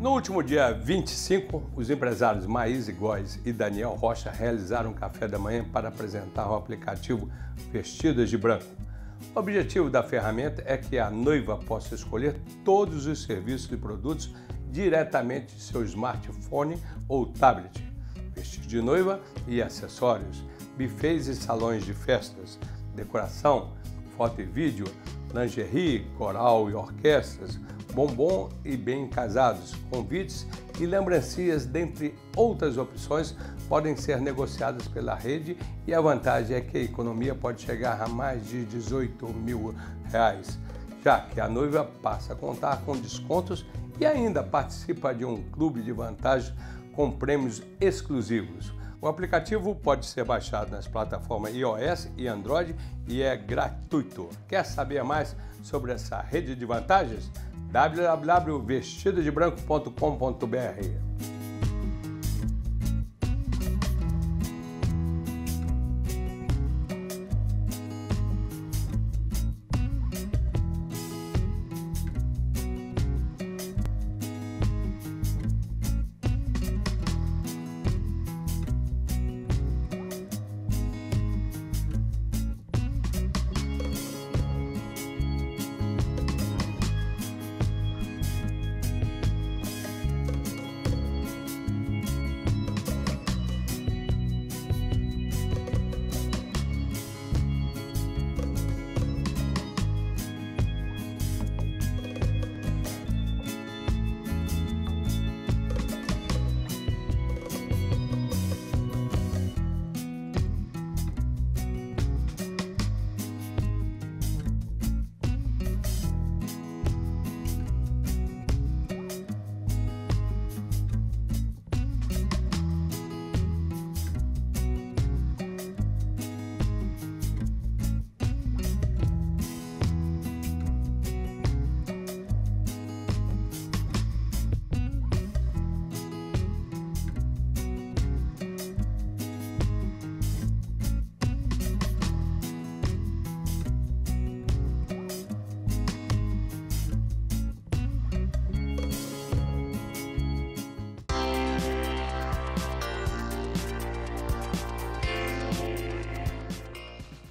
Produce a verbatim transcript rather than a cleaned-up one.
No último dia vinte e cinco, os empresários Maíse Góes e Daniel Rocha realizaram um café da manhã para apresentar o aplicativo Vestidas de Branco. O objetivo da ferramenta é que a noiva possa escolher todos os serviços e produtos diretamente de seu smartphone ou tablet. Vestido de noiva e acessórios, bufês e salões de festas, decoração, foto e vídeo, lingerie, coral e orquestras, bombom e bem casados, convites e lembrancinhas, dentre outras opções, podem ser negociadas pela rede, e a vantagem é que a economia pode chegar a mais de dezoito mil reais, já que a noiva passa a contar com descontos e ainda participa de um clube de vantagens com prêmios exclusivos. O aplicativo pode ser baixado nas plataformas iOS e Android e é gratuito. Quer saber mais sobre essa rede de vantagens? w w w ponto vestido de branco ponto com ponto b r